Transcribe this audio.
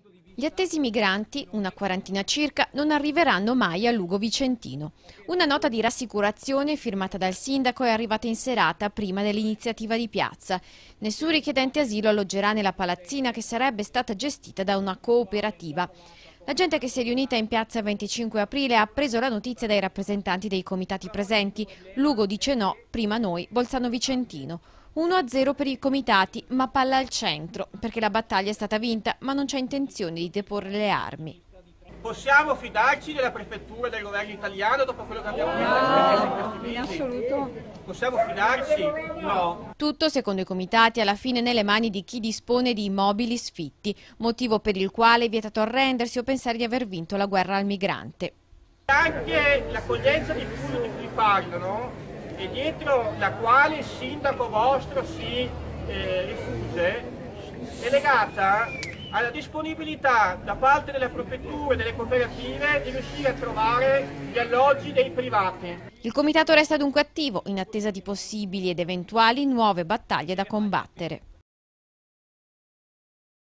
Gli attesi migranti, una quarantina circa, non arriveranno mai a Lugo Vicentino. Una nota di rassicurazione firmata dal sindaco è arrivata in serata prima dell'iniziativa di piazza. Nessun richiedente asilo alloggerà nella palazzina che sarebbe stata gestita da una cooperativa. La gente che si è riunita in piazza il 25 aprile ha preso la notizia dai rappresentanti dei comitati presenti. Lugo dice no, prima noi, Bolzano Vicentino. 1-0 per i comitati, ma palla al centro, perché la battaglia è stata vinta, ma non c'è intenzione di deporre le armi. Possiamo fidarci della prefettura e del governo italiano dopo quello che abbiamo visto in questi mesi? In assoluto. Possiamo fidarci? No. Tutto, secondo i comitati, alla fine nelle mani di chi dispone di immobili sfitti, motivo per il quale è vietato arrendersi o pensare di aver vinto la guerra al migrante. Anche l'accoglienza diffusa di cui parlano, e dietro la quale il sindaco vostro si rifugge, è legata alla disponibilità da parte della prefettura e delle cooperative di riuscire a trovare gli alloggi dei privati. Il comitato resta dunque attivo in attesa di possibili ed eventuali nuove battaglie da combattere.